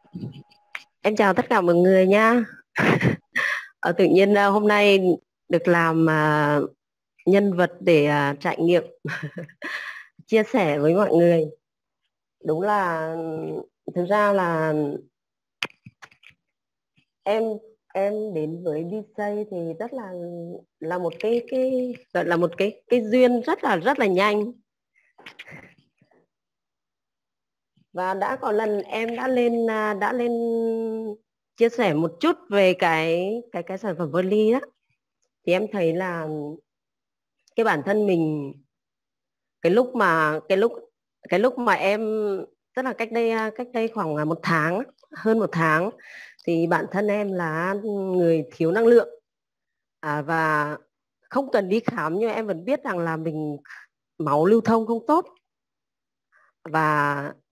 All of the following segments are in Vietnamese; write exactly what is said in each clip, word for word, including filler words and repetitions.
Em chào tất cả mọi người nha. Ờ, tự nhiên à, hôm nay được làm à, nhân vật để à, trải nghiệm chia sẻ với mọi người. Đúng là thực ra là em em đến với đi xây thì rất là là một cái cái gọi là một cái cái duyên rất là rất là nhanh. Và đã có lần em đã lên à, đã lên chia sẻ một chút về cái cái cái sản phẩm Vali đó, thì em thấy là cái bản thân mình, cái lúc mà cái lúc cái lúc mà em, tức là cách đây cách đây khoảng là một tháng, hơn một tháng, thì bản thân em là người thiếu năng lượng, à, và không cần đi khám nhưng em vẫn biết rằng là mình máu lưu thông không tốt. Và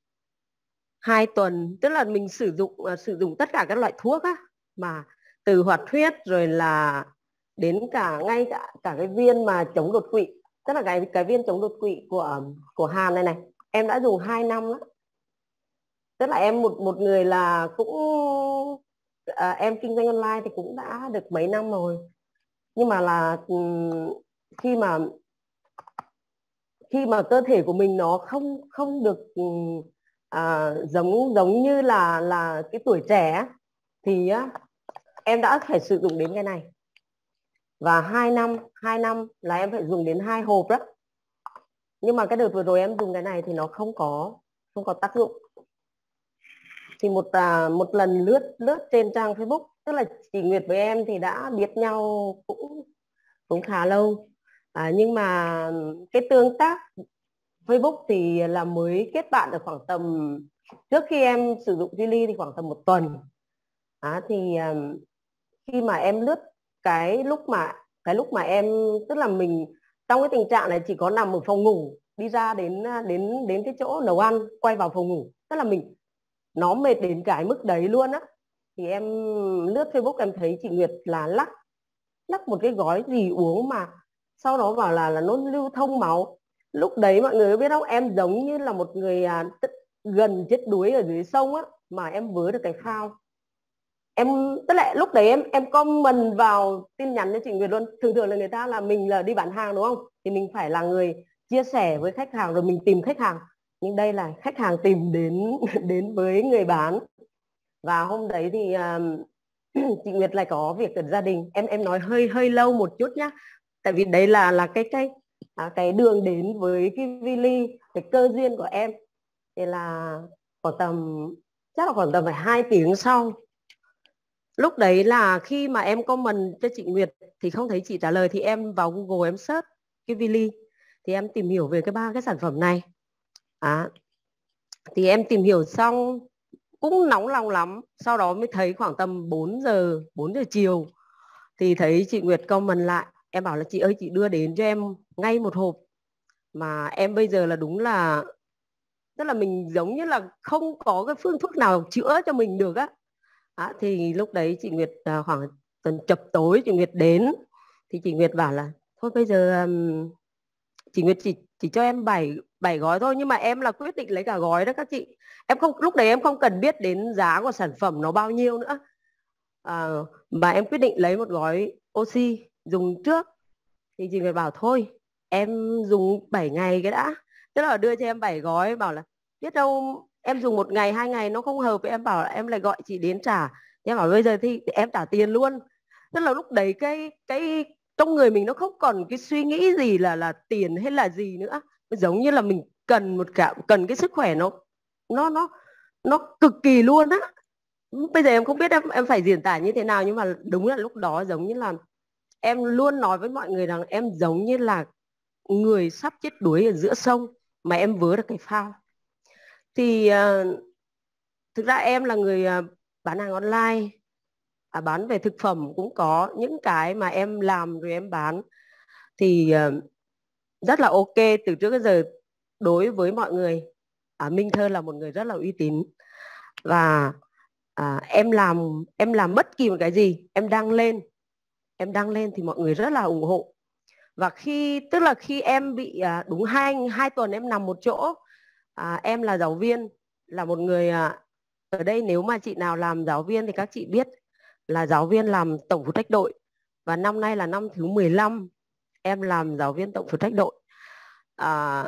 hai tuần, tức là mình sử dụng à, sử dụng tất cả các loại thuốc á, mà từ hoạt huyết rồi là đến cả ngay cả cả cái viên mà chống đột quỵ, tức là cái cái viên chống đột quỵ của của Hàn này này, em đã dùng hai năm đó. Tức là em một một người là cũng à, em kinh doanh online thì cũng đã được mấy năm rồi, nhưng mà là ừm, khi mà khi mà cơ thể của mình nó không không được ừm, à, giống giống như là là cái tuổi trẻ á, thì á, em đã phải sử dụng đến cái này. Và hai năm hai năm là em phải dùng đến hai hộp đó. Nhưng mà cái đợt vừa rồi em dùng cái này thì nó không có không có tác dụng. Thì một à, một lần lướt lướt trên trang Facebook, tức là chị Nguyệt với em thì đã biết nhau cũng cũng khá lâu, à, nhưng mà cái tương tác Facebook thì là mới kết bạn được khoảng tầm, trước khi em sử dụng Zili thì khoảng tầm một tuần. À, thì um, khi mà em lướt, cái lúc mà cái lúc mà em, tức là mình trong cái tình trạng này chỉ có nằm ở phòng ngủ, đi ra đến đến đến cái chỗ nấu ăn, quay vào phòng ngủ, tức là mình nó mệt đến cái mức đấy luôn á. Thì em lướt Facebook em thấy chị Nguyệt là lắc lắc một cái gói gì uống, mà sau đó bảo là là nó lưu thông máu. Lúc đấy mọi người có biết không, em giống như là một người à, tức, gần chết đuối ở dưới sông á, mà em vớ được cái phao. Em, tức là lúc đấy em em comment vào tin nhắn cho chị Nguyệt luôn. Thường thường là người ta là mình là đi bán hàng đúng không, thì mình phải là người chia sẻ với khách hàng rồi mình tìm khách hàng, nhưng đây là khách hàng tìm đến đến với người bán. Và hôm đấy thì um, chị Nguyệt lại có việc ở gia đình, em em nói hơi hơi lâu một chút nhá, tại vì đấy là là cái cái à, cái đường đến với cái Vili, cái cơ duyên của em. Thì là khoảng tầm, chắc là khoảng tầm phải hai tiếng sau, lúc đấy là khi mà em comment cho chị Nguyệt thì không thấy chị trả lời, thì em vào Google em search cái Vili, thì em tìm hiểu về cái ba cái sản phẩm này. À, thì em tìm hiểu xong cũng nóng lòng lắm, sau đó mới thấy khoảng tầm bốn giờ bốn giờ chiều thì thấy chị Nguyệt comment lại. Em bảo là chị ơi, chị đưa đến cho em ngay một hộp, mà em bây giờ là đúng là, tức là mình giống như là không có cái phương thuốc nào chữa cho mình được á. À, thì lúc đấy chị Nguyệt à, khoảng tuần chập tối chị Nguyệt đến, thì chị Nguyệt bảo là thôi bây giờ um, chị Nguyệt chỉ chỉ cho em bảy bảy gói thôi, nhưng mà em là quyết định lấy cả gói đó các chị. Em không, lúc đấy em không cần biết đến giá của sản phẩm nó bao nhiêu nữa, à, mà em quyết định lấy một gói oxy dùng trước. Thì chị Nguyệt bảo thôi em dùng bảy ngày cái đã, tức là đưa cho em bảy gói, bảo là biết đâu em dùng một ngày hai ngày nó không hợp với em, bảo là em lại gọi chị đến trả. Thì em bảo bây giờ thì em trả tiền luôn. Tức là lúc đấy cái cái trong người mình nó không còn cái suy nghĩ gì là là tiền hay là gì nữa, giống như là mình cần một cả cần cái sức khỏe, nó nó nó nó cực kỳ luôn á. Bây giờ em không biết em em phải diễn tả như thế nào, nhưng mà đúng là lúc đó giống như là em luôn nói với mọi người rằng em giống như là người sắp chết đuối ở giữa sông, mà em vớ được cái phao. Thì uh, thực ra em là người uh, bán hàng online, à, bán về thực phẩm cũng có những cái mà em làm rồi em bán, thì uh, rất là ok từ trước đến giờ. Đối với mọi người, à, Minh Thơ là một người rất là uy tín. Và à, em làm em làm bất kỳ một cái gì em đăng lên em đăng lên thì mọi người rất là ủng hộ. Và khi, tức là khi em bị à, đúng hai hai tuần em nằm một chỗ, à, em là giáo viên, là một người à, ở đây nếu mà chị nào làm giáo viên thì các chị biết là giáo viên làm tổng phụ trách đội, và năm nay là năm thứ mười lăm em làm giáo viên tổng phụ trách đội. À,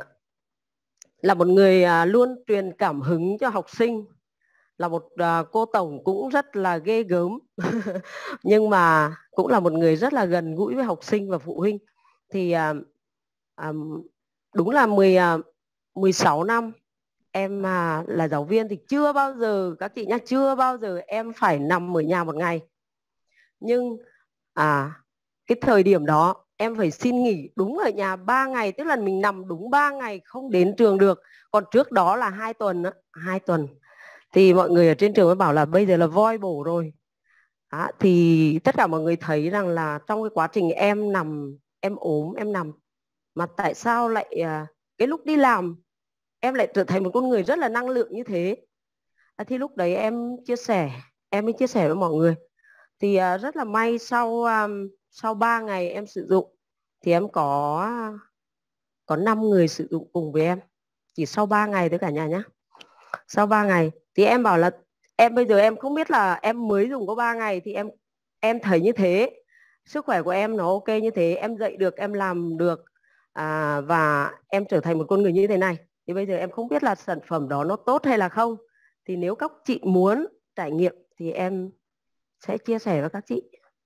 là một người à, luôn truyền cảm hứng cho học sinh, là một à, cô tổng cũng rất là ghê gớm nhưng mà cũng là một người rất là gần gũi với học sinh và phụ huynh. Thì à, à, đúng là mười, à, mười sáu năm em à, là giáo viên thì chưa bao giờ, các chị nhá, chưa bao giờ em phải nằm ở nhà một ngày. Nhưng à, cái thời điểm đó em phải xin nghỉ đúng ở nhà ba ngày, tức là mình nằm đúng ba ngày không đến trường được. Còn trước đó là hai tuần đó, hai tuần thì mọi người ở trên trường mới bảo là bây giờ là voi bổ rồi. Đó, thì tất cả mọi người thấy rằng là trong cái quá trình em nằm, em ốm, em nằm, mà tại sao lại à, cái lúc đi làm em lại trở thành một con người rất là năng lượng như thế. À, thì lúc đấy em chia sẻ, em mới chia sẻ với mọi người. Thì à, rất là may sau um, sau ba ngày em sử dụng thì em có có năm người sử dụng cùng với em, chỉ sau ba ngày thôi cả nhà nhé. Sau ba ngày thì em bảo là em bây giờ em không biết là em mới dùng có ba ngày thì em em thấy như thế, sức khỏe của em nó ok như thế, em dậy được, em làm được, à, và em trở thành một con người như thế này. Thì bây giờ em không biết là sản phẩm đó nó tốt hay là không. Thì nếu các chị muốn trải nghiệm thì em sẽ chia sẻ với các chị.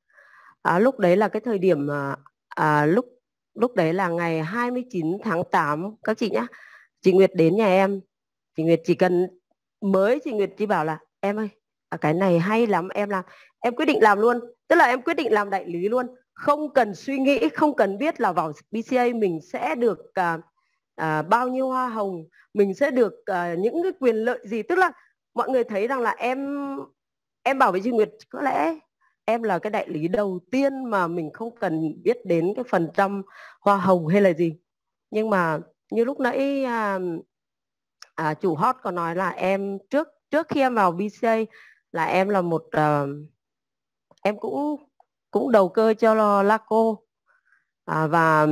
À, lúc đấy là cái thời điểm à, à, lúc lúc đấy là ngày hai mươi chín tháng tám các chị nhá. Chị Nguyệt đến nhà em, chị Nguyệt chỉ cần mới chị Nguyệt chỉ bảo là em ơi, à, cái này hay lắm em làm, em quyết định làm luôn. Tức là em quyết định làm đại lý luôn, không cần suy nghĩ, không cần biết là vào bê xê a mình sẽ được à, à, bao nhiêu hoa hồng, mình sẽ được à, những cái quyền lợi gì. Tức là mọi người thấy rằng là em em bảo với chị Nguyệt có lẽ em là cái đại lý đầu tiên mà mình không cần biết đến cái phần trăm hoa hồng hay là gì. Nhưng mà như lúc nãy à, à, chủ hot có nói là em trước trước khi em vào bê xê a là em là một uh, em cũng cũng đầu cơ cho Laco, à, và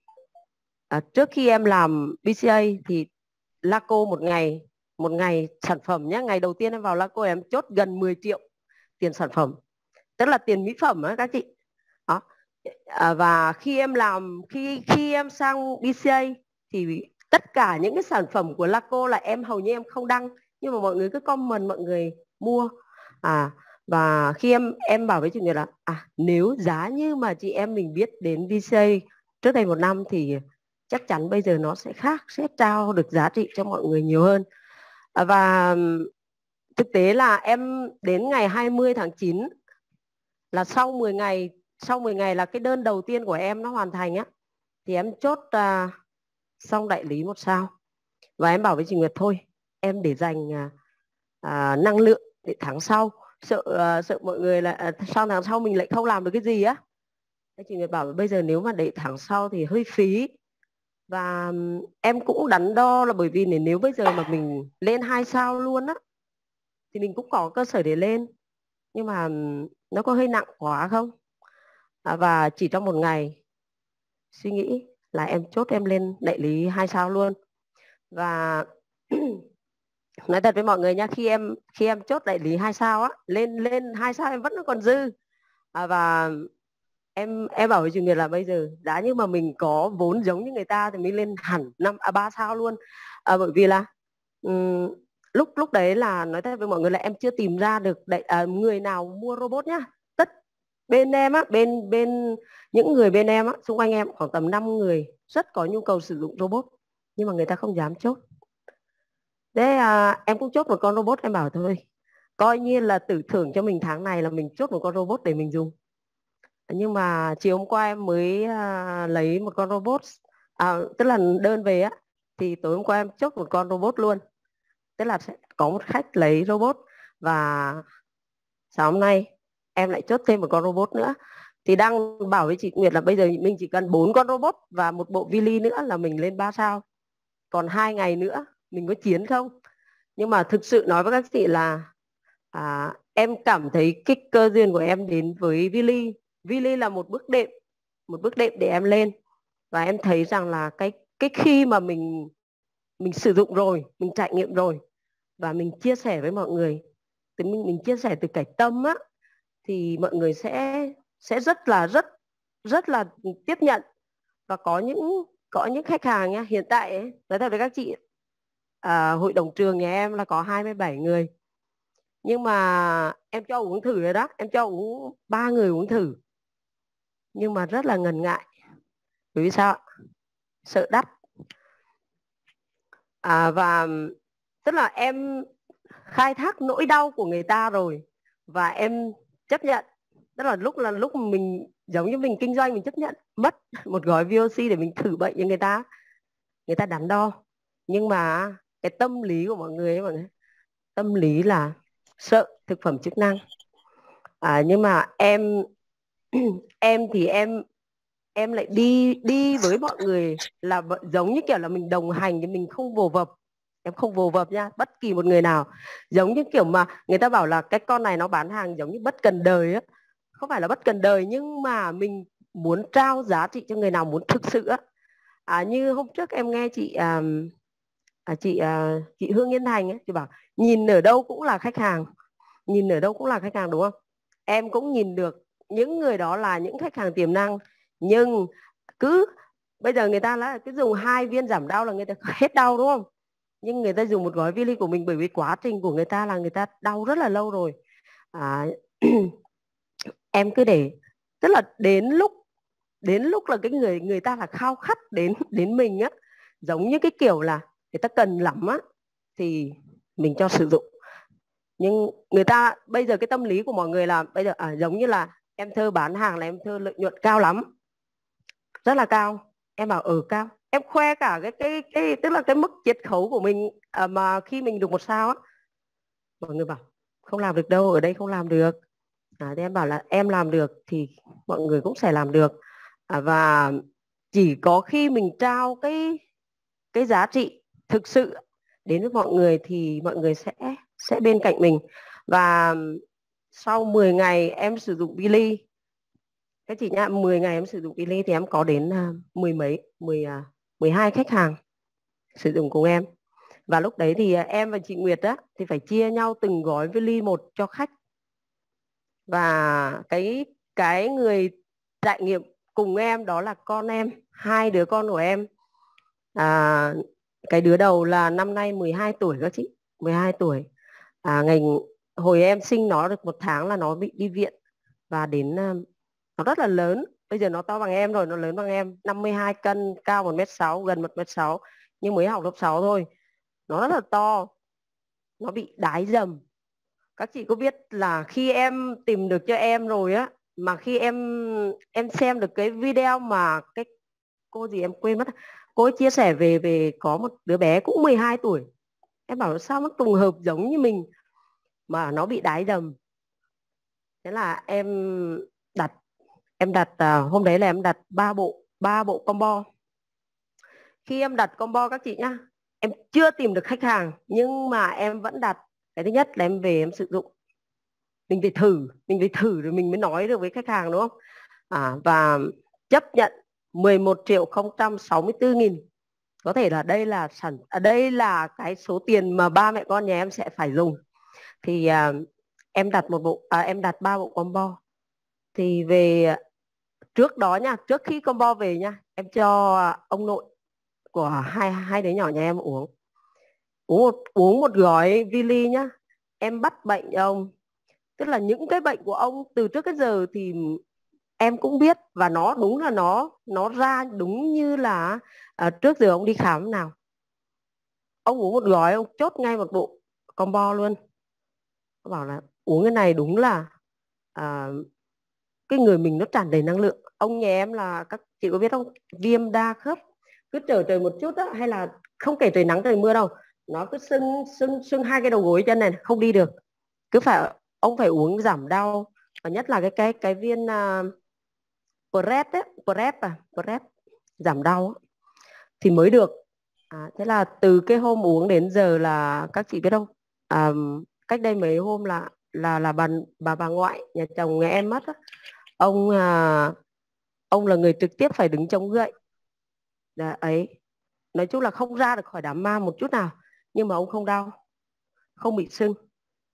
à, trước khi em làm bê xê a thì Laco một ngày một ngày sản phẩm nhé, ngày đầu tiên em vào Laco em chốt gần mười triệu tiền sản phẩm, tức là tiền mỹ phẩm á các chị. Đó. À, và khi em làm khi khi em sang bê xê a thì tất cả những cái sản phẩm của Laco là em hầu như em không đăng, nhưng mà mọi người cứ comment, mọi người mua. À, và khi em em bảo với chị Nguyệt là à, nếu giá như mà chị em mình biết đến bê xê a trước đây một năm thì chắc chắn bây giờ nó sẽ khác, sẽ trao được giá trị cho mọi người nhiều hơn. À, và thực tế là em đến ngày hai mươi tháng chín là sau mười ngày, sau mười ngày là cái đơn đầu tiên của em nó hoàn thành á, thì em chốt uh, xong đại lý một sao. Và em bảo với chị Nguyệt thôi em để dành uh, uh, năng lượng để tháng sau, sợ uh, sợ mọi người là uh, sau tháng sau mình lại không làm được cái gì á. Chị Nguyệt bảo bây giờ nếu mà để tháng sau thì hơi phí. Và um, em cũng đắn đo là bởi vì nếu bây giờ mà mình lên hai sao luôn á thì mình cũng có cơ sở để lên, nhưng mà um, nó có hơi nặng quá không. À, và chỉ trong một ngày suy nghĩ là em chốt em lên đại lý hai sao luôn. Và nói thật với mọi người nha, khi em khi em chốt đại lý hai sao á, lên lên hai sao em vẫn còn dư. À, và em em bảo với chị Nguyệt là bây giờ giá như mà mình có vốn giống như người ta thì mình lên hẳn năm à, ba sao luôn. À, bởi vì là um, lúc lúc đấy là nói thật với mọi người là em chưa tìm ra được đại, à, người nào mua robot nhá. Tất bên em á, bên bên những người bên em á, xung quanh em khoảng tầm năm người rất có nhu cầu sử dụng robot, nhưng mà người ta không dám chốt. Thế à, em cũng chốt một con robot, em bảo thôi coi như là tự thưởng cho mình tháng này là mình chốt một con robot để mình dùng. Nhưng mà chiều hôm qua em mới à, lấy một con robot, à, tức là đơn về á, thì tối hôm qua em chốt một con robot luôn. Tức là sẽ có một khách lấy robot, và sáng hôm nay em lại chốt thêm một con robot nữa. Thì đang bảo với chị Nguyệt là bây giờ mình chỉ cần bốn con robot và một bộ Vili nữa là mình lên ba sao. Còn hai ngày nữa mình có chiến không? Nhưng mà thực sự nói với các chị là à, em cảm thấy cái cơ duyên của em đến với Vili. Vili là một bước đệm, một bước đệm để em lên. Và em thấy rằng là cái cái khi mà mình mình sử dụng rồi, mình trải nghiệm rồi và mình chia sẻ với mọi người thì mình mình chia sẻ từ cái tâm á, thì mọi người sẽ sẽ rất là rất rất là tiếp nhận. Và có những có những khách hàng nha, hiện tại ấy, nói thật với các chị, à, hội đồng trường nhà em là có hai mươi bảy người, nhưng mà em cho uống thử rồi đó, em cho uống ba người uống thử nhưng mà rất là ngần ngại. Bởi vì sao? Sợ đắt. À, và tức là em khai thác nỗi đau của người ta rồi và em chấp nhận. Tức là lúc là lúc mình giống như mình kinh doanh, mình chấp nhận mất một gói vê o xê để mình thử bệnh cho người ta, người ta đắn đo. Nhưng mà cái tâm lý của mọi người ấy, mọi người tâm lý là sợ thực phẩm chức năng. À, nhưng mà em em thì em em lại đi đi với mọi người là giống như kiểu là mình đồng hành, thì mình không vồ vập. Em không vồ vập nha, bất kỳ một người nào. Giống như kiểu mà người ta bảo là cái con này nó bán hàng giống như bất cần đời á. Không phải là bất cần đời, nhưng mà mình muốn trao giá trị cho người nào muốn thực sự á. À, như hôm trước em nghe chị à, à, chị à, chị Hương Yên Thành ấy, chị bảo nhìn ở đâu cũng là khách hàng, nhìn ở đâu cũng là khách hàng, đúng không? Em cũng nhìn được những người đó là những khách hàng tiềm năng, nhưng cứ bây giờ người ta là cứ dùng hai viên giảm đau là người ta hết đau, đúng không? Nhưng người ta dùng một gói Vili của mình bởi vì quá trình của người ta là người ta đau rất là lâu rồi. À, em cứ để, tức là đến lúc đến lúc là cái người người ta là khao khát đến đến mình á, giống như cái kiểu là người ta cần lắm á thì mình cho sử dụng. Nhưng người ta bây giờ cái tâm lý của mọi người là bây giờ à, giống như là em Thơ bán hàng là em Thơ lợi nhuận cao lắm, rất là cao. Em bảo ừ cao, em khoe cả cái cái cái tức là cái mức chiết khấu của mình à, mà khi mình được một sao á, mọi người bảo không làm được đâu, ở đây không làm được. À, thì em bảo là em làm được thì mọi người cũng sẽ làm được. À, và chỉ có khi mình trao cái cái giá trị thực sự đến với mọi người thì mọi người sẽ sẽ bên cạnh mình. Và sau mười ngày em sử dụng Billy, cái chị nhá, mười ngày em sử dụng Billy thì em có đến uh, mười mấy mười uh, mười hai khách hàng sử dụng cùng em. Và lúc đấy thì uh, em và chị Nguyệt á thì phải chia nhau từng gói Billy một cho khách. Và cái cái người trải nghiệm cùng em đó là con em, hai đứa con của em. À, cái đứa đầu là năm nay mười hai tuổi các chị, mười hai tuổi. À, ngày hồi em sinh nó được một tháng là nó bị đi viện, và đến nó rất là lớn. Bây giờ nó to bằng em rồi, nó lớn bằng em, năm mươi hai cân, cao một mét sáu, gần một mét sáu, nhưng mới học lớp sáu thôi. Nó rất là to, nó bị đái dầm. Các chị có biết là khi em tìm được cho em rồi á, mà khi em em xem được cái video mà cái cô gì em quên mất, cô ấy chia sẻ về về có một đứa bé cũng mười hai tuổi. Em bảo sao nó trùng hợp giống như mình mà nó bị đái dầm. Thế là em đặt em đặt à, hôm đấy là em đặt ba bộ ba bộ combo. Khi em đặt combo các chị nhá, em chưa tìm được khách hàng nhưng mà em vẫn đặt. Cái thứ nhất là em về em sử dụng, mình phải thử mình phải thử rồi mình mới nói được với khách hàng, đúng không? À, và chấp nhận mười một triệu không trăm sáu mươi tư nghìn. Có thể là đây là sản à, đây là cái số tiền mà ba mẹ con nhà em sẽ phải dùng. Thì à, em đặt một bộ à, em đặt ba bộ combo. Thì về trước đó nha, trước khi combo về nha, em cho ông nội của hai hai đứa nhỏ nhà em uống uống một, uống một gói Vili nhá. Em bắt bệnh ông, tức là những cái bệnh của ông từ trước đến giờ thì em cũng biết, và nó đúng là nó nó ra đúng như là à, trước giờ ông đi khám nào. Ông uống một gói ông chốt ngay một bộ combo luôn. Ông bảo là uống cái này đúng là à, cái người mình nó tràn đầy năng lượng. Ông nhà em là các chị có biết không, viêm đa khớp, cứ trở trời một chút á, hay là không kể trời nắng trời mưa đâu, nó cứ sưng sưng sưng hai cái đầu gối chân này không đi được, cứ phải ông phải uống giảm đau. Và nhất là cái cái cái viên uh, Prep ấy, Prep à, Prep giảm đau thì mới được. À, thế là từ cái hôm uống đến giờ là các chị biết không, à, cách đây mấy hôm là là là bà bà bà ngoại nhà chồng nhà em mất á. Ông à, ông là người trực tiếp phải đứng chống gậy. Dạ, ấy nói chung là không ra được khỏi đám ma một chút nào, nhưng mà ông không đau, không bị sưng.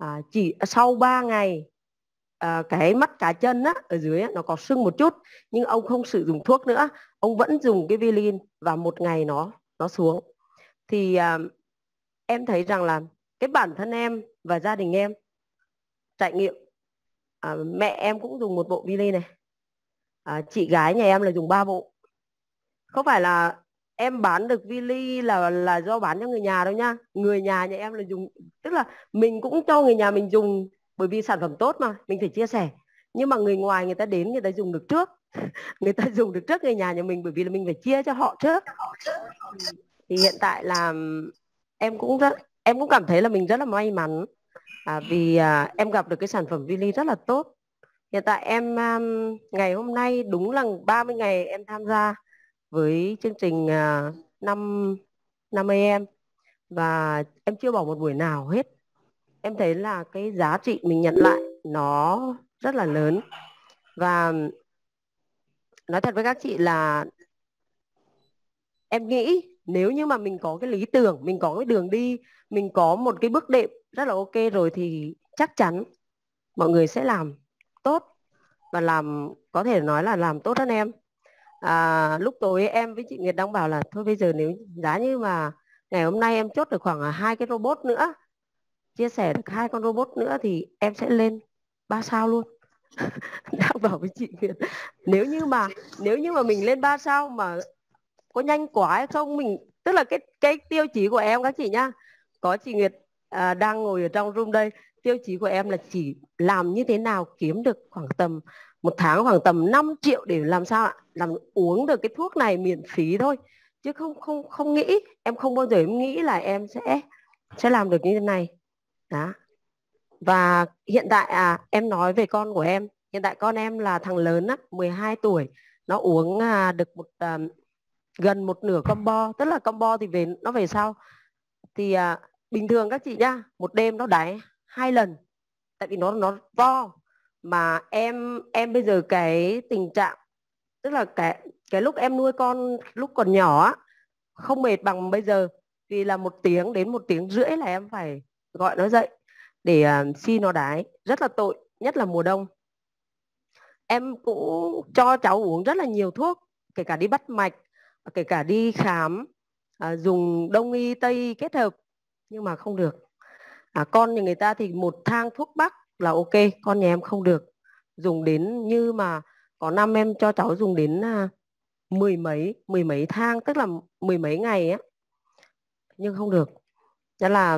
à, chỉ sau ba ngày à, cái mắt cá chân á, ở dưới á, nó có sưng một chút, nhưng ông không sử dụng thuốc nữa, ông vẫn dùng cái Vilin và một ngày nó nó xuống. Thì à, em thấy rằng là cái bản thân em và gia đình em trải nghiệm, à, mẹ em cũng dùng một bộ Vilin này, à, chị gái nhà em là dùng ba bộ. Không phải là em bán được Vili là là do bán cho người nhà đâu nha, người nhà nhà em là dùng, tức là mình cũng cho người nhà mình dùng, bởi vì sản phẩm tốt mà mình phải chia sẻ, nhưng mà người ngoài người ta đến người ta dùng được trước người ta dùng được trước người nhà nhà mình, bởi vì là mình phải chia cho họ trước. Thì hiện tại là em cũng rất em cũng cảm thấy là mình rất là may mắn, à, vì à, em gặp được cái sản phẩm Vili rất là tốt. Hiện tại em um, ngày hôm nay đúng là ba mươi ngày em tham gia với chương trình uh, năm năm a em, và em chưa bỏ một buổi nào hết. Em thấy là cái giá trị mình nhận lại nó rất là lớn. Và nói thật với các chị là em nghĩ nếu như mà mình có cái lý tưởng, mình có cái đường đi, mình có một cái bước đệm rất là ok rồi, thì chắc chắn mọi người sẽ làm tốt, và làm có thể nói là làm tốt hơn em. À, lúc tối em với chị Nguyệt đang bảo là thôi bây giờ nếu giá như mà ngày hôm nay em chốt được khoảng hai cái robot nữa, chia sẻ được hai con robot nữa, thì em sẽ lên ba sao luôn. Đang bảo với chị Nguyệt, nếu như mà nếu như mà mình lên ba sao mà có nhanh quá hay không, mình tức là cái cái tiêu chí của em các chị nhá, có chị Nguyệt à, đang ngồi ở trong room đây, tiêu chí của em là chỉ làm như thế nào kiếm được khoảng tầm một tháng khoảng tầm năm triệu để làm sao ạ, làm uống được cái thuốc này miễn phí thôi, chứ không không không nghĩ, em không bao giờ em nghĩ là em sẽ sẽ làm được như thế này đó. Và hiện tại à em nói về con của em, hiện tại con em là thằng lớn á, mười hai tuổi, nó uống à, được một à, gần một nửa combo, tức là combo thì về nó về sau, thì à, bình thường các chị nhá, một đêm nó đáy hai lần, tại vì nó nó to, mà em em bây giờ cái tình trạng, tức là cái cái lúc em nuôi con lúc còn nhỏ á, không mệt bằng bây giờ, vì là một tiếng đến một tiếng rưỡi là em phải gọi nó dậy để uh, xi nó đái, rất là tội, nhất là mùa đông. Em cũng cho cháu uống rất là nhiều thuốc, kể cả đi bắt mạch, kể cả đi khám, à, dùng đông y tây y kết hợp, nhưng mà không được. À, con nhà người ta thì một thang thuốc bắc là ok, con nhà em không được, dùng đến như mà có năm em cho cháu dùng đến à, mười mấy mười mấy thang, tức là mười mấy ngày á, nhưng không được. Đó là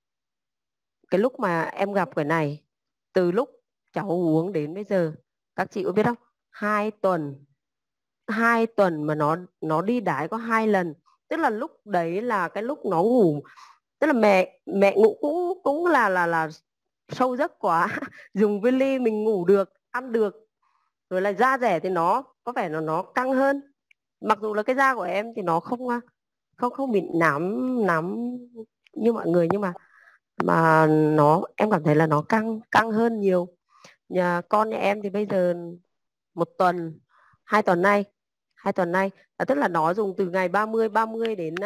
cái lúc mà em gặp cái này, từ lúc cháu uống đến bây giờ, các chị có biết không, hai tuần hai tuần mà nó nó đi đái có hai lần, tức là lúc đấy là cái lúc nó ngủ, tức là mẹ mẹ ngủ cũng cũng là là là sâu giấc quá dùng Vili mình ngủ được, ăn được, rồi là da rẻ thì nó có vẻ là nó căng hơn, mặc dù là cái da của em thì nó không không không bị nám nám như mọi người, nhưng mà mà nó em cảm thấy là nó căng căng hơn nhiều. Nhà con nhà em thì bây giờ một tuần hai tuần nay hai tuần nay à, tức là nó dùng từ ngày ba mươi ba mươi đến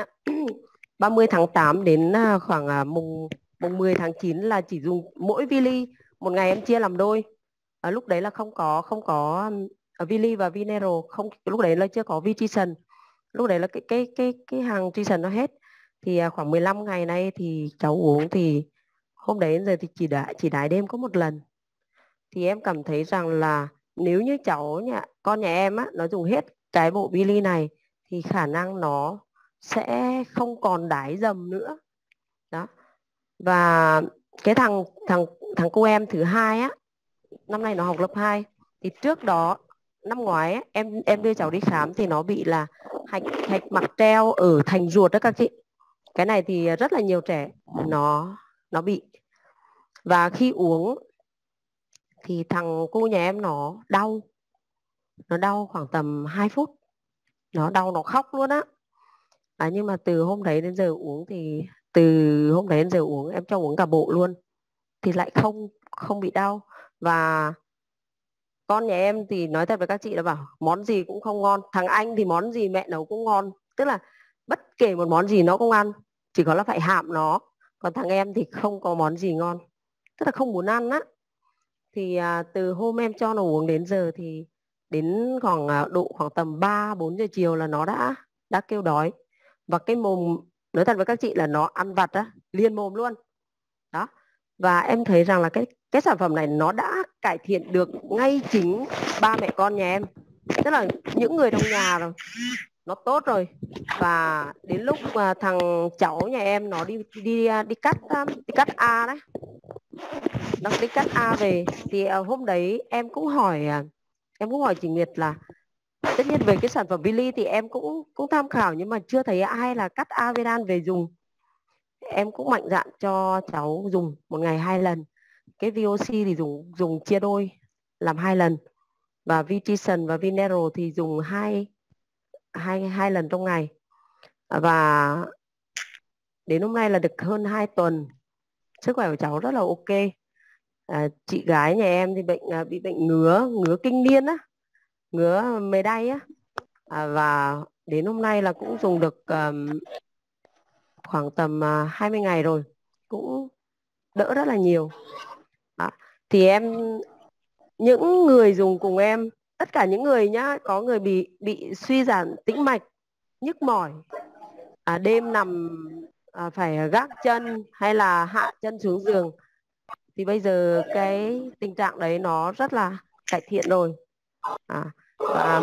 ba mươi tháng tám đến à, khoảng à, mùng mùng mười tháng chín là chỉ dùng mỗi Vili, một ngày em chia làm đôi. À, lúc đấy là không có không có uh, Vili và Vinero, không, lúc đấy là chưa có Vitrison, lúc đấy là cái cái cái cái hàng Trison nó hết. Thì à, khoảng mười lăm ngày nay thì cháu uống, thì hôm đấy đến giờ thì chỉ đã chỉ đái đêm có một lần. Thì em cảm thấy rằng là nếu như cháu nhà con nhà em á, nó dùng hết cái bộ Billy này thì khả năng nó sẽ không còn đái dầm nữa đó. Và cái thằng thằng thằng cô em thứ hai á, năm nay nó học lớp hai, thì trước đó năm ngoái á, em em đưa cháu đi khám thì nó bị là hạch hạch mặc treo ở thành ruột đó các chị. Cái này thì rất là nhiều trẻ nó nó bị, và khi uống thì thằng cô nhà em nó đau, nó đau khoảng tầm hai phút, nó đau nó khóc luôn á. À, nhưng mà từ hôm đấy đến giờ uống thì từ hôm đấy đến giờ uống em cho uống cả bộ luôn thì lại không không bị đau. Và con nhà em thì nói thật với các chị là bảo món gì cũng không ngon, thằng anh thì món gì mẹ nấu cũng ngon, tức là bất kể một món gì nó cũng ăn, chỉ có là phải hạm nó, còn thằng em thì không có món gì ngon. tức là không muốn ăn á. Thì à, từ hôm em cho nó uống đến giờ thì đến khoảng à, độ khoảng tầm ba bốn giờ chiều là nó đã đã kêu đói. Và cái mồm, nói thật với các chị là nó ăn vặt á, liền mồm luôn. Đó. Và em thấy rằng là cái cái sản phẩm này nó đã cải thiện được ngay chính ba mẹ con nhà em. Tức là những người trong nhà rồi, nó tốt rồi. Và đến lúc mà thằng cháu nhà em nó đi đi đi cắt đi cắt A đấy, nó đi cắt A về thì uh, hôm đấy em cũng hỏi uh, em cũng hỏi chị Nguyệt là tất nhiên về cái sản phẩm Vili thì em cũng cũng tham khảo, nhưng mà chưa thấy ai là cắt Avidan về dùng. Em cũng mạnh dạn cho cháu dùng một ngày hai lần. Cái vê o xê thì dùng dùng chia đôi làm hai lần, và Viticin và Vinero thì dùng hai hai hai lần trong ngày. Và đến hôm nay là được hơn hai tuần, sức khỏe của cháu rất là ok. À, chị gái nhà em thì bệnh à, bị bệnh ngứa ngứa kinh niên á, ngứa mề đay á, à, và đến hôm nay là cũng dùng được um, khoảng tầm uh, hai mươi ngày rồi, cũng đỡ rất là nhiều. À, thì em, những người dùng cùng em, tất cả những người nhá, có người bị bị suy giảm tĩnh mạch, nhức mỏi, à, đêm nằm à, phải gác chân hay là hạ chân xuống giường, thì bây giờ cái tình trạng đấy nó rất là cải thiện rồi. À, và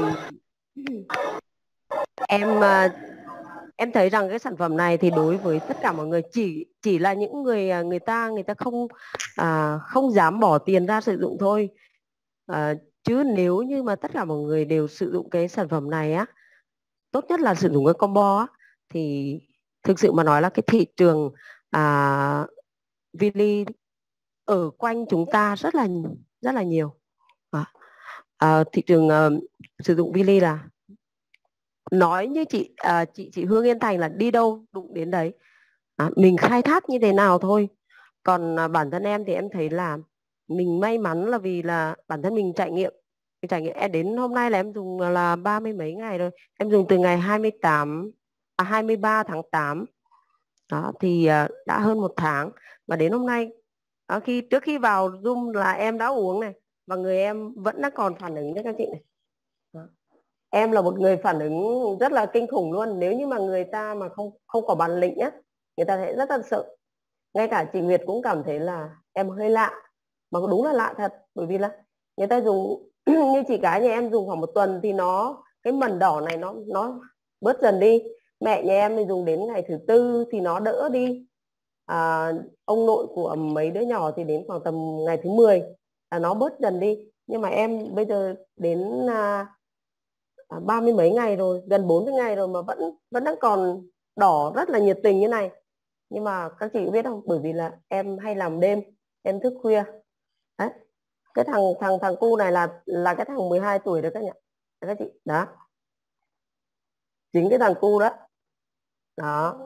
em à, em thấy rằng cái sản phẩm này thì đối với tất cả mọi người, chỉ chỉ là những người à, người ta người ta không à, không dám bỏ tiền ra sử dụng thôi. À, chứ nếu như mà tất cả mọi người đều sử dụng cái sản phẩm này á, tốt nhất là sử dụng cái combo á, thì thực sự mà nói là cái thị trường à, Vili ở quanh chúng ta rất là rất là nhiều. À, à, thị trường à, sử dụng Vili là nói như chị à, chị chị Hương Yên Thành là đi đâu đụng đến đấy. À, mình khai thác như thế nào thôi. Còn à, bản thân em thì em thấy là mình may mắn là vì là bản thân mình trải nghiệm mình trải nghiệm em đến hôm nay là em dùng là ba mươi mấy ngày rồi. Em dùng từ ngày hai mươi tám à hai mươi ba tháng tám. Đó thì à, đã hơn một tháng, và đến hôm nay à, khi trước khi vào Zoom là em đã uống này, và người em vẫn đang còn phản ứng đấy các chị này. Đó. Em là một người phản ứng rất là kinh khủng luôn. Nếu như mà người ta mà không không có bản lĩnh á, người ta sẽ rất là sợ. Ngay cả chị Nguyệt cũng cảm thấy là em hơi lạ, mà đúng là lạ thật, bởi vì là người ta dùng như chị gái nhà em dùng khoảng một tuần thì nó, cái mẩn đỏ này nó nó bớt dần đi. Mẹ nhà em thì dùng đến ngày thứ tư thì nó đỡ đi. À, ông nội của mấy đứa nhỏ thì đến khoảng tầm ngày thứ mười là nó bớt dần đi. Nhưng mà em bây giờ đến à, à, ba mươi mấy ngày rồi, gần bốn mươi ngày rồi mà vẫn vẫn đang còn đỏ rất là nhiệt tình như này. Nhưng mà các chị biết không, bởi vì là em hay làm đêm, em thức khuya. Đấy. Cái thằng thằng thằng cu này là là cái thằng mười hai tuổi đấy các nhỉ, các chị. Đó, chính cái thằng cu đó. Đó,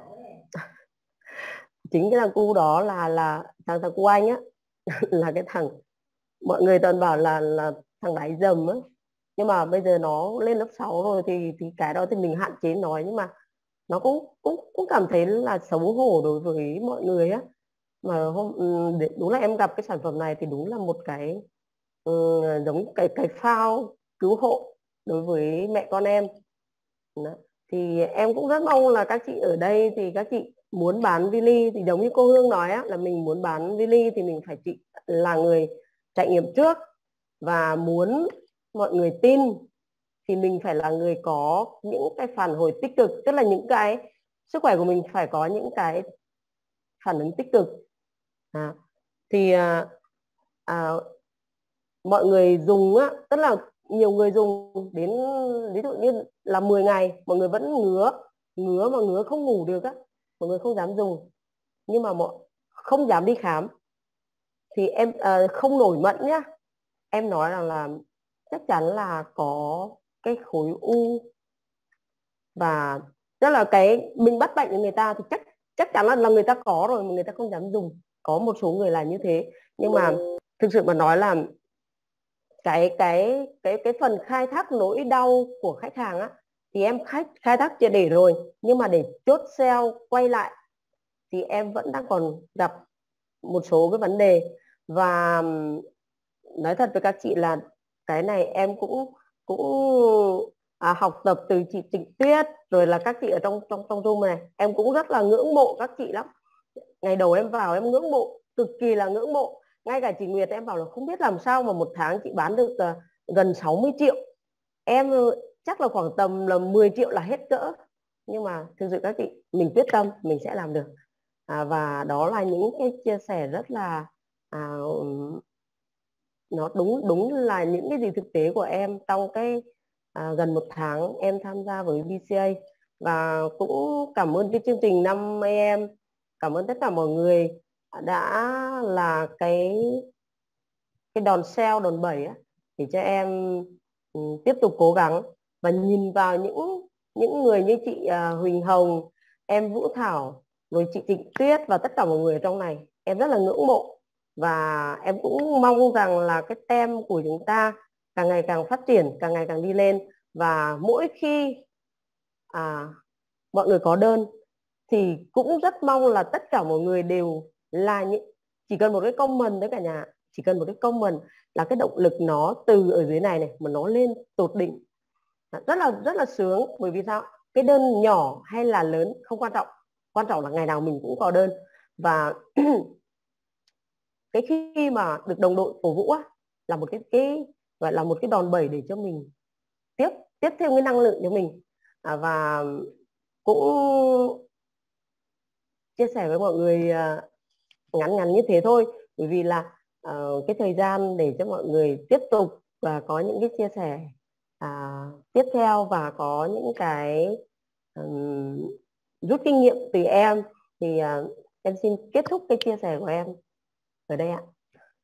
chính cái thằng cu đó là là thằng thằng cu anh á. Là cái thằng mọi người toàn bảo là là thằng đáy dầm á. Nhưng mà bây giờ nó lên lớp sáu rồi thì thì cái đó thì mình hạn chế nói, nhưng mà nó cũng cũng cũng cảm thấy là xấu hổ đối với mọi người á. Mà hôm ừ, đúng là em gặp cái sản phẩm này thì đúng là một cái ừ, giống cái cái phao cứu hộ đối với mẹ con em. Đó. Thì em cũng rất mong là các chị ở đây thì các chị muốn bán Vili thì giống như cô Hương nói á, là mình muốn bán Vili thì mình phải chị là người trải nghiệm trước, và muốn mọi người tin thì mình phải là người có những cái phản hồi tích cực, tức là những cái sức khỏe của mình phải có những cái phản ứng tích cực. À, thì à, à, mọi người dùng á, tức là nhiều người dùng đến ví dụ như là mười ngày mọi người vẫn ngứa ngứa mà ngứa không ngủ được á, mọi người không dám dùng, nhưng mà mọi không dám đi khám. Thì em à, không nổi mẩn nhá, em nói rằng là chắc chắn là có cái khối u, và tức là cái mình bắt bệnh người ta thì chắc chắc chắn là, là người ta có rồi mà người ta không dám dùng. Có một số người là như thế, nhưng mà thực sự mà nói là cái cái cái cái phần khai thác nỗi đau của khách hàng á thì em khách khai thác chưa để rồi, nhưng mà để chốt sale quay lại thì em vẫn đang còn gặp một số cái vấn đề. Và nói thật với các chị là cái này em cũng cũng à, học tập từ chị Trịnh Tuyết, rồi là các chị ở trong trong trong room này, em cũng rất là ngưỡng mộ các chị lắm. Ngày đầu em vào em ngưỡng mộ, cực kỳ là ngưỡng mộ. Ngay cả chị Nguyệt em bảo là không biết làm sao mà một tháng chị bán được uh, gần sáu mươi triệu. Em chắc là khoảng tầm là mười triệu là hết cỡ. Nhưng mà thực sự các chị, mình quyết tâm mình sẽ làm được. À, và đó là những cái chia sẻ rất là à, nó đúng đúng là những cái gì thực tế của em trong cái à, gần một tháng em tham gia với bê xê a. Và cũng cảm ơn cái chương trình năm em, cảm ơn tất cả mọi người đã là cái cái đòn sale, đòn bẩy á, để cho em ừ, tiếp tục cố gắng. Và nhìn vào những những người như chị à, Huỳnh Hồng, em Vũ Thảo, rồi chị Trịnh Tuyết và tất cả mọi người ở trong này, em rất là ngưỡng mộ. Và em cũng mong rằng là cái tem của chúng ta càng ngày càng phát triển, càng ngày càng đi lên. Và mỗi khi à, mọi người có đơn thì cũng rất mong là tất cả mọi người đều là những, chỉ cần một cái comment đấy cả nhà, chỉ cần một cái comment là cái động lực nó từ ở dưới này này mà nó lên tột đỉnh, rất là rất là sướng. Bởi vì sao? Cái đơn nhỏ hay là lớn không quan trọng, quan trọng là ngày nào mình cũng có đơn. Và cái khi mà được đồng đội cổ vũ á, là một cái cái gọi là một cái đòn bẩy để cho mình tiếp tiếp thêm cái năng lượng cho mình. À, và cũng chia sẻ với mọi người à, ngắn ngắn như thế thôi, bởi vì là uh, cái thời gian để cho mọi người tiếp tục và có những cái chia sẻ à, tiếp theo và có những cái um, rút kinh nghiệm từ em thì uh, em xin kết thúc cái chia sẻ của em ở đây ạ.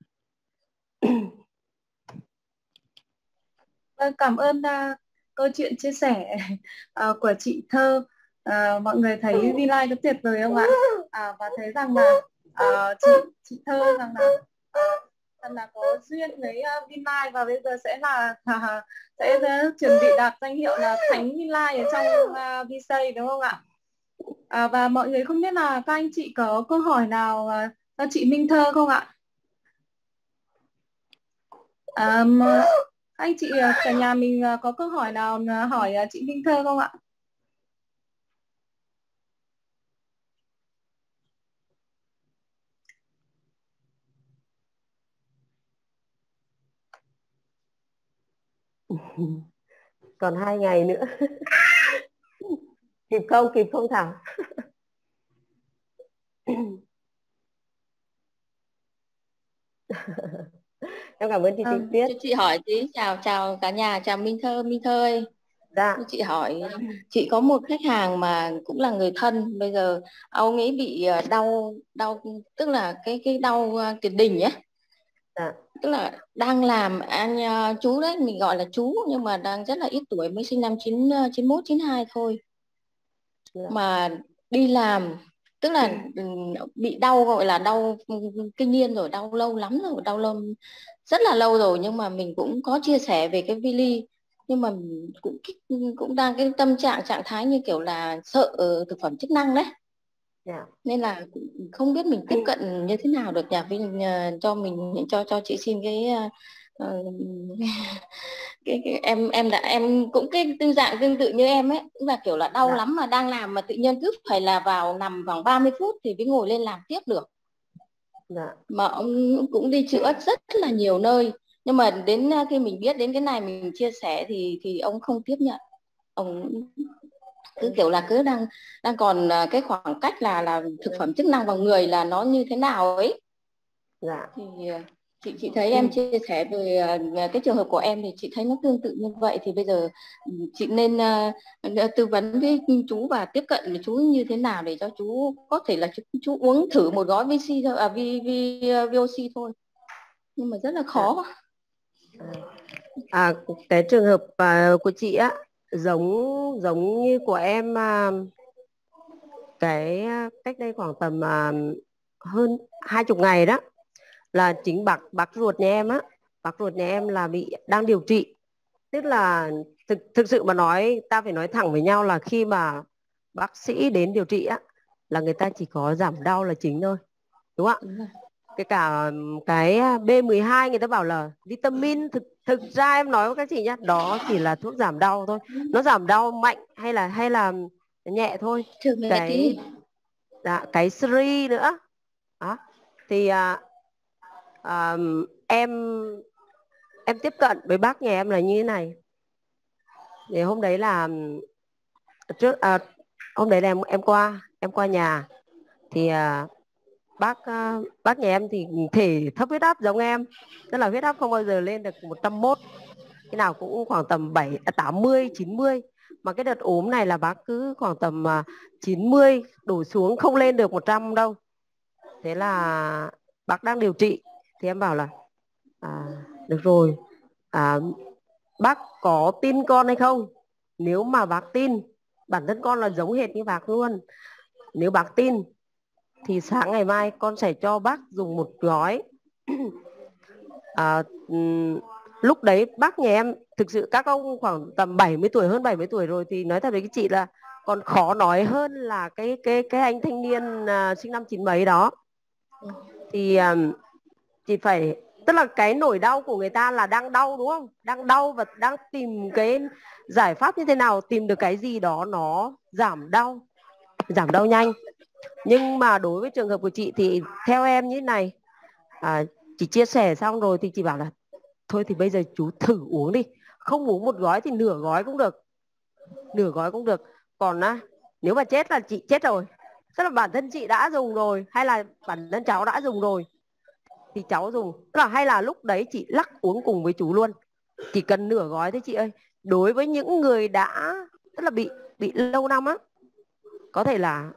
Vâng, cảm ơn uh, câu chuyện chia sẻ uh, của chị Thơ. Uh, mọi người thấy V-Live có tuyệt vời không ạ? À, và thấy rằng là uh, chị chị Thơ rằng là uh, rằng là có duyên với uh, V-Live và bây giờ sẽ là uh, sẽ uh, chuẩn bị đạt danh hiệu là Thánh V-Live ở trong uh, vê xê a, đúng không ạ? À, và mọi người không biết là các anh chị có câu hỏi nào uh, cho chị Minh Thơ không ạ? Um, anh chị cả nhà mình có câu hỏi nào hỏi chị Minh Thơ không ạ? Còn hai ngày nữa. Kịp không, kịp không Thảo? Em cảm ơn chị À, Trịnh Tuyết. Cho chị hỏi tí, chào chào cả nhà, chào Minh Thơ. Minh Thơ ơi, Dạ. chị hỏi, chị có một khách hàng mà cũng là người thân, bây giờ ông ấy bị ờ, đau đau tức là cái cái đau ờ, tiền đình ấy. Dạ. Tức là đang làm anh ờ, chú đấy, mình gọi là chú nhưng mà đang rất là ít tuổi, mới sinh năm chín chín mốt chín hai thôi. Dạ. Mà đi làm tức là ừ, bị đau, gọi là đau kinh niên rồi, đau lâu lắm rồi, đau lâu rất là lâu rồi, nhưng mà mình cũng có chia sẻ về cái Vili, nhưng mà cũng cũng đang cái tâm trạng trạng thái như kiểu là sợ thực phẩm chức năng đấy. Dạ. Nên là không biết mình tiếp cận như thế nào được nhỉ? Vì uh, cho mình cho cho chị xin cái uh, cái, cái em em đã em cũng cái tư dạng tương tự như em ấy, cũng là kiểu là đau Dạ. lắm mà đang làm mà tự nhiên cứ phải là vào nằm khoảng ba mươi phút thì mới ngồi lên làm tiếp được. Dạ. Mà ông cũng đi chữa rất là nhiều nơi, nhưng mà đến khi mình biết đến cái này mình chia sẻ thì thì ông không tiếp nhận. Ông cứ kiểu là cứ đang đang còn cái khoảng cách là là thực phẩm chức năng vào người là nó như thế nào ấy. Dạ. Thì chị chị thấy em chia sẻ về cái trường hợp của em thì chị thấy nó tương tự như vậy, thì bây giờ chị nên uh, tư vấn với chú và tiếp cận với chú như thế nào để cho chú có thể là chú, chú uống thử một gói vê xê thôi, à v, v, vê o xê thôi, nhưng mà rất là Dạ. khó. À, cái trường hợp à, của chị á giống giống như của em à, cái à, cách đây khoảng tầm à, hơn hai chục ngày đó, là chính bác bác ruột nhà em á, bác ruột nhà em là bị đang điều trị. Tức là thực thực sự mà nói, ta phải nói thẳng với nhau là khi mà bác sĩ đến điều trị á là người ta chỉ có giảm đau là chính thôi, đúng không ạ? Kể cả cái B mười hai người ta bảo là vitamin, thực thực ra em nói với các chị nhá, đó chỉ là thuốc giảm đau thôi. Nó giảm đau mạnh hay là hay là nhẹ thôi. Thử nghe Cái tí. dạ, cái Sri nữa đó. Thì à, à, em em tiếp cận với bác nhà em là như thế này. Thì hôm đấy là trước à, hôm đấy là em em qua em qua nhà thì à, bác à, bác nhà em thì thể thấp huyết áp giống em, tức là huyết áp không bao giờ lên được một trăm mốt, cái nào cũng khoảng tầm bảy tám mươi chín mươi, mà cái đợt ốm này là bác cứ khoảng tầm à, chín mươi đổ xuống, không lên được một trăm đâu. Thế là bác đang điều trị thì em bảo là à, được rồi, à, bác có tin con hay không? Nếu mà bác tin, bản thân con là giống hệt như bác luôn, nếu bác tin thì sáng ngày mai con sẽ cho bác dùng một gói. à, um, lúc đấy bác nhà em thực sự các ông khoảng tầm bảy mươi tuổi, hơn bảy mươi tuổi rồi, thì nói thật với cái chị là còn khó nói hơn là cái cái cái anh thanh niên uh, sinh năm chín mấy đó. Thì um, chị phải, tức là cái nỗi đau của người ta là đang đau đúng không, đang đau và đang tìm cái giải pháp như thế nào, tìm được cái gì đó nó giảm đau, giảm đau nhanh. Nhưng mà đối với trường hợp của chị thì theo em như thế này, à, chị chia sẻ xong rồi thì chị bảo là thôi thì bây giờ chú thử uống đi, không uống một gói thì nửa gói cũng được, nửa gói cũng được. Còn á, nếu mà chết là chị chết rồi, tức là bản thân chị đã dùng rồi hay là bản thân cháu đã dùng rồi thì cháu dùng, tức là hay là lúc đấy chị lắc uống cùng với chú luôn, chỉ cần nửa gói thôi chị ơi. Đối với những người đã tức là bị bị lâu năm á, có thể là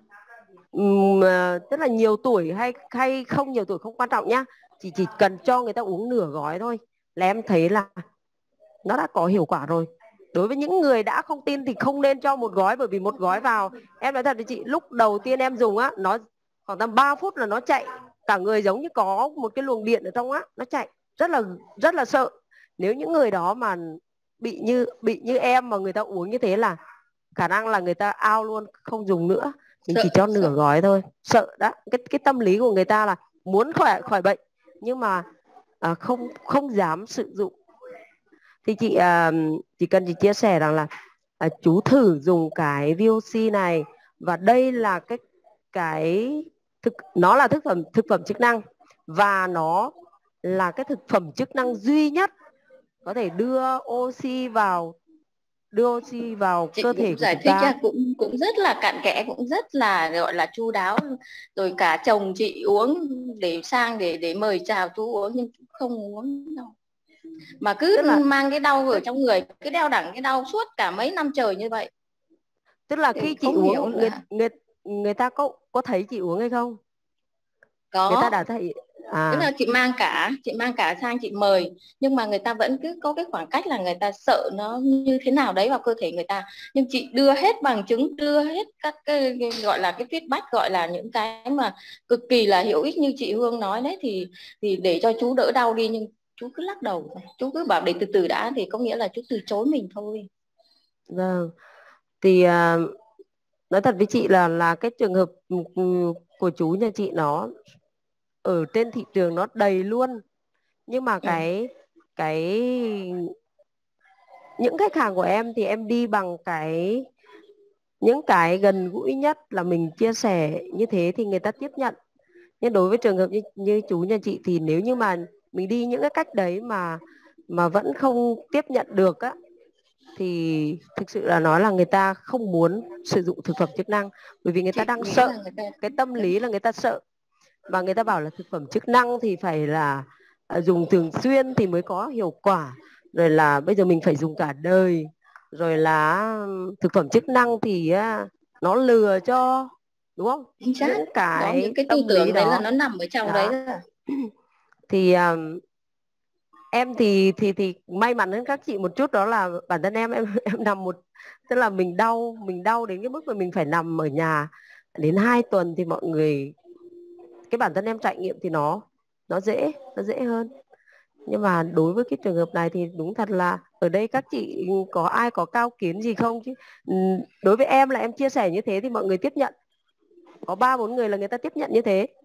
um, tức là nhiều tuổi hay hay không nhiều tuổi không quan trọng nhá, chị chỉ cần cho người ta uống nửa gói thôi là em thấy là nó đã có hiệu quả rồi. Đối với những người đã không tin thì không nên cho một gói, bởi vì một gói vào, em nói thật với chị, lúc đầu tiên em dùng á, nó khoảng tầm ba phút là nó chạy, cả người giống như có một cái luồng điện ở trong á, nó chạy rất là rất là sợ. Nếu những người đó mà bị như bị như em mà người ta uống như thế là khả năng là người ta out luôn, không dùng nữa. Mình Sợ, chỉ cho nửa sợ. gói thôi, sợ đó. Cái cái tâm lý của người ta là muốn khỏe khỏi bệnh nhưng mà à, không không dám sử dụng. Thì chị à, chỉ cần chị chia sẻ rằng là à, chú thử dùng cái vê o xê này, và đây là cái cái thực nó là thực phẩm thực phẩm chức năng, và nó là cái thực phẩm chức năng duy nhất có thể đưa oxy vào đưa oxy vào Chị cơ thể cũng của giải chúng thích ta. ra cũng cũng rất là cặn kẽ, cũng rất là gọi là chu đáo, rồi cả chồng chị uống để sang để để mời chào chú uống nhưng không uống đâu, mà cứ Tức là mang cái đau ở tức, trong người, cứ đeo đẳng cái đau suốt cả mấy năm trời như vậy. tức là Thì khi chị không hiểu uống, người là người người ta có có thấy chị uống hay không? Người ta có. đã thấy Tức à? là chị mang cả chị mang cả sang chị mời, nhưng mà người ta vẫn cứ có cái khoảng cách là người ta sợ nó như thế nào đấy vào cơ thể người ta. Nhưng chị đưa hết bằng chứng, đưa hết các cái, cái gọi là cái feedback, gọi là những cái mà cực kỳ là hữu ích như chị Hương nói đấy, thì thì để cho chú đỡ đau đi, nhưng chú cứ lắc đầu, chú cứ bảo để từ từ đã, thì có nghĩa là chú từ chối mình thôi. Vâng. Thì à, nói thật với chị là là cái trường hợp ừ, của chú nhà chị nó ở trên thị trường nó đầy luôn. Nhưng mà Ừ. cái cái những khách hàng của em thì em đi bằng cái những cái gần gũi nhất, là mình chia sẻ như thế thì người ta tiếp nhận. Nhưng đối với trường hợp như, như chú nhà chị thì nếu như mà mình đi những cái cách đấy mà mà vẫn không tiếp nhận được á, thì thực sự là nói là người ta không muốn sử dụng thực phẩm chức năng, bởi vì người ta Chị đang nghĩ sợ. là người ta Cái tâm đúng. lý là người ta sợ, và người ta bảo là thực phẩm chức năng thì phải là à, dùng thường xuyên thì mới có hiệu quả, rồi là bây giờ mình phải dùng cả đời, rồi là thực phẩm chức năng thì à, nó lừa cho, đúng không, Chính xác, những đó, những cái cái tư tâm lý tưởng đấy là đó. nó nằm ở trong đấy Đó. rồi. Thì um, em thì thì thì may mắn hơn các chị một chút, đó là bản thân em em em nằm một, tức là mình đau mình đau đến cái mức mà mình phải nằm ở nhà đến hai tuần thì mọi người, cái bản thân em trải nghiệm thì nó nó dễ nó dễ hơn. Nhưng mà đối với cái trường hợp này thì đúng thật là ở đây các chị có ai có cao kiến gì không chứ. Ừ, đối với em là em chia sẻ như thế thì mọi người tiếp nhận, có ba bốn người là người ta tiếp nhận như thế.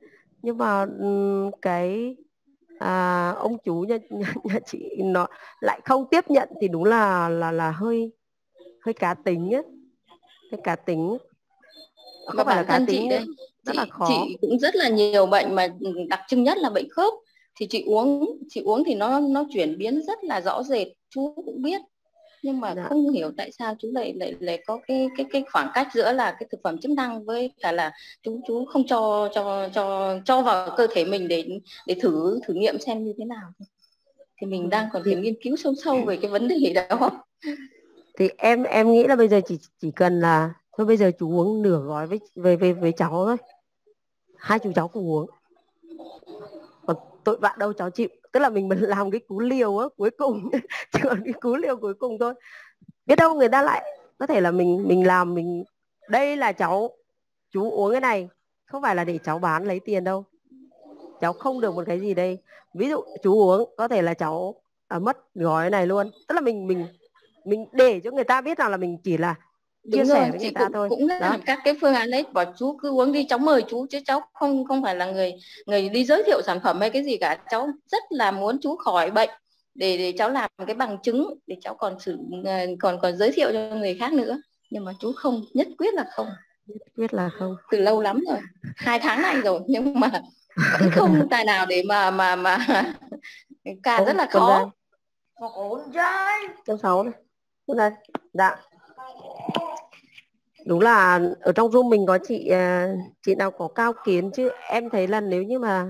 Nhưng mà ừm, cái à, ông chú nhà, nhà, nhà chị nó lại không tiếp nhận thì đúng là là là hơi hơi cá tính ấy, hơi cá tính, Mà không phải là bản cá thân chị tính nữa, đây, rất là chị khó. chị cũng rất là nhiều bệnh mà đặc trưng nhất là bệnh khớp. Thì chị uống chị uống thì nó nó chuyển biến rất là rõ rệt, chú cũng biết, nhưng mà Dạ. không hiểu tại sao chú lại lại lại có cái cái cái khoảng cách giữa là cái thực phẩm chức năng với cả là chú chú không cho cho cho cho vào cơ thể mình để để thử thử nghiệm xem như thế nào. Thì mình Ừ. đang còn thì phải nghiên cứu sâu sâu về cái vấn đề đó. thì em em nghĩ là bây giờ chỉ chỉ cần là thôi, bây giờ chú uống nửa gói với với với, với cháu thôi, hai chú cháu cùng uống, còn tội vạ đâu cháu chịu, tức là mình mình làm cái cú liều á cuối cùng chỉ còn cái cú liều cuối cùng thôi, biết đâu người ta lại có thể là mình mình làm mình, đây là cháu, chú uống cái này không phải là để cháu bán lấy tiền đâu, cháu không được một cái gì đây, ví dụ chú uống có thể là cháu à, mất gói này luôn, tức là mình mình mình để cho người ta biết rằng là mình chỉ là chia Đúng rồi, sẻ với người chị ta cũng thôi cũng đó. làm các cái phương án đấy, bảo chú cứ uống đi, cháu mời chú chứ cháu không không phải là người người đi giới thiệu sản phẩm hay cái gì cả. Cháu rất là muốn chú khỏi bệnh để để cháu làm cái bằng chứng để cháu còn sử còn còn giới thiệu cho người khác nữa, nhưng mà chú không, nhất quyết là không, Quyết là không. từ lâu lắm rồi, hai tháng nay rồi, nhưng mà vẫn không tài nào để mà mà mà càn, rất Ôm là con khó. trai, con trai con sáu này, con trai. Dạ, đúng là ở trong room mình có chị à, chị nào có cao kiến chứ em thấy là nếu như mà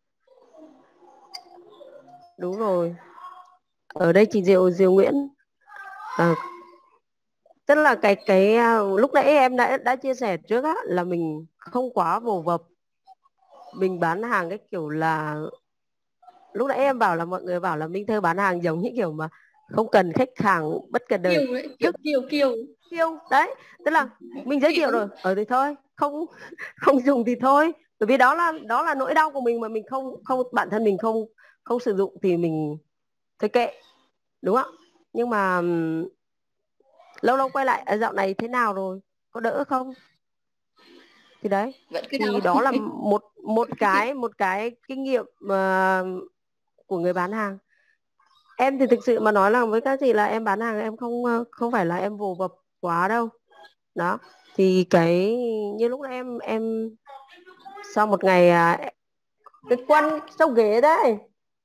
đúng rồi, ở đây chị Diệu Diệu Nguyễn à, tức là cái cái à, lúc nãy em đã đã chia sẻ trước á, là mình không quá vồ vập, mình bán hàng cái kiểu là lúc nãy em bảo là mọi người bảo là Minh Thơ bán hàng giống như kiểu mà không cần khách hàng bất cần đời, Kiêu đấy, kiểu tức kiêu kiêu. yêu đấy, tức là mình giới Chị thiệu cũng rồi ở thì thôi, không không dùng thì thôi, bởi vì đó là đó là nỗi đau của mình mà mình không không bản thân mình không không sử dụng thì mình thôi kệ, đúng không? Nhưng mà ừm, lâu lâu quay lại à, dạo này thế nào rồi, có đỡ không, thì đấy, vẫn cứ đau. thì đó là một một cái một cái kinh nghiệm mà của người bán hàng. Em thì thực sự mà nói là với các chị là em bán hàng em không ờ, không phải là em vồ vập quá đâu đó, thì cái như lúc nãy em em sau một ngày à, cái quân sâu ghế đấy,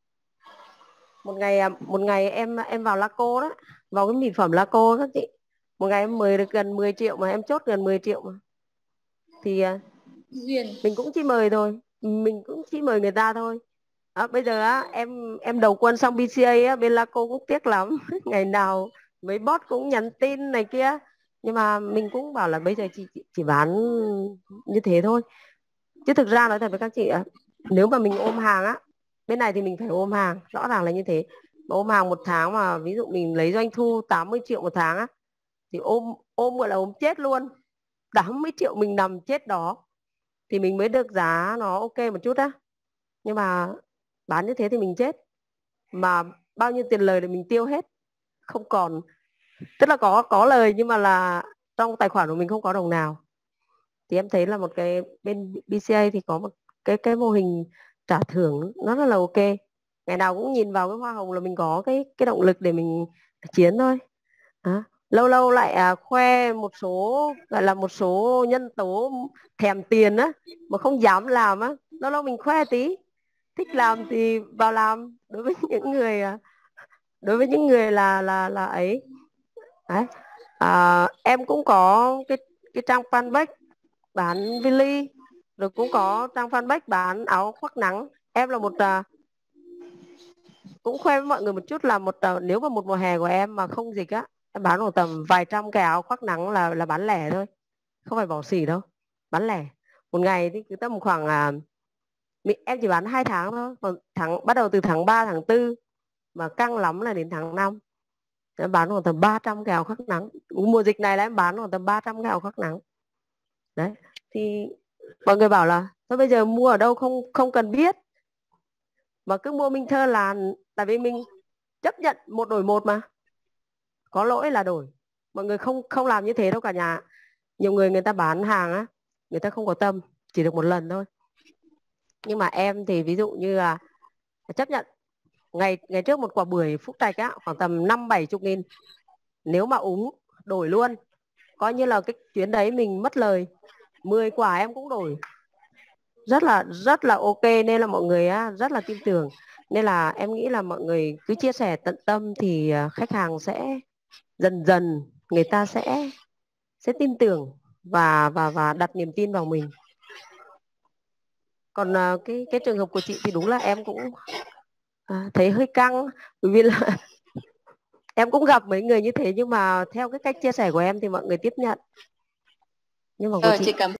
một ngày à, một ngày em em vào Laco đó, vào cái mỹ phẩm Laco các chị, một ngày em mời được gần mười triệu mà em chốt gần mười triệu mà, thì à, Duyên. mình cũng chỉ mời thôi, mình cũng chỉ mời người ta thôi đó, bây giờ á em em đầu quân xong bê xê a á, bên Laco cũng tiếc lắm ngày nào mấy boss cũng nhắn tin này kia, nhưng mà mình cũng bảo là bây giờ chị chỉ, chỉ bán như thế thôi, chứ thực ra nói thật với các chị ạ, nếu mà mình ôm hàng á, bên này thì mình phải ôm hàng, rõ ràng là như thế, mà ôm hàng một tháng mà ví dụ mình lấy doanh thu tám mươi triệu một tháng á, thì ôm ôm gọi là ôm chết luôn, tám mươi triệu mình nằm chết đó thì mình mới được giá nó ok một chút á, nhưng mà bán như thế thì mình chết, mà bao nhiêu tiền lời để mình tiêu hết, không còn, tức là có có lời nhưng mà là trong tài khoản của mình không có đồng nào, thì em thấy là một cái bên bê xê a thì có một cái cái mô hình trả thưởng nó rất là ok, ngày nào cũng nhìn vào cái hoa hồng là mình có cái cái động lực để mình chiến thôi đó. Lâu lâu lại à, khoe một số gọi là một số nhân tố thèm tiền á mà không dám làm á, lâu lâu mình khoe tí, thích làm thì vào làm, đối với những người à, đối với những người là là là ấy đấy. À, em cũng có cái cái trang fanpage bán Vili, rồi cũng có trang fanpage bán áo khoác nắng, em là một à, cũng khoe với mọi người một chút là một à, nếu mà một mùa hè của em mà không dịch á, em bán khoảng tầm vài trăm cái áo khoác nắng là là bán lẻ thôi, không phải bỏ xỉ đâu, bán lẻ, một ngày thì cứ tầm khoảng à, em chỉ bán hai tháng thôi, còn tháng bắt đầu từ tháng ba tháng tư mà căng lắm là đến tháng năm em bán khoảng tầm ba trăm cái áo khoác nắng, mùa dịch này là em bán khoảng tầm ba trăm cái áo khoác nắng đấy, thì mọi người bảo là thôi bây giờ mua ở đâu không không cần biết, mà cứ mua Minh Thơ là tại vì mình chấp nhận một đổi một mà, có lỗi là đổi, mọi người không không làm như thế đâu cả nhà, nhiều người người ta bán hàng á, người ta không có tâm, chỉ được một lần thôi, Nhưng mà em thì ví dụ như là chấp nhận ngày ngày trước một quả bưởi Phúc Trạch á khoảng tầm năm bảy chục nghìn, nếu mà úng đổi luôn, coi như là cái chuyến đấy mình mất lời, mười quả em cũng đổi, rất là rất là ok, nên là mọi người á rất là tin tưởng. Nên là em nghĩ là mọi người cứ chia sẻ tận tâm thì à, khách hàng sẽ dần dần người ta sẽ sẽ tin tưởng và và và đặt niềm tin vào mình. Còn à, cái cái trường hợp của chị thì đúng là em cũng à, thấy hơi căng, bởi vì là em cũng gặp mấy người như thế, nhưng mà theo cái cách chia sẻ của em thì mọi người tiếp nhận. Nhưng mà của Ờ, chị chị cảm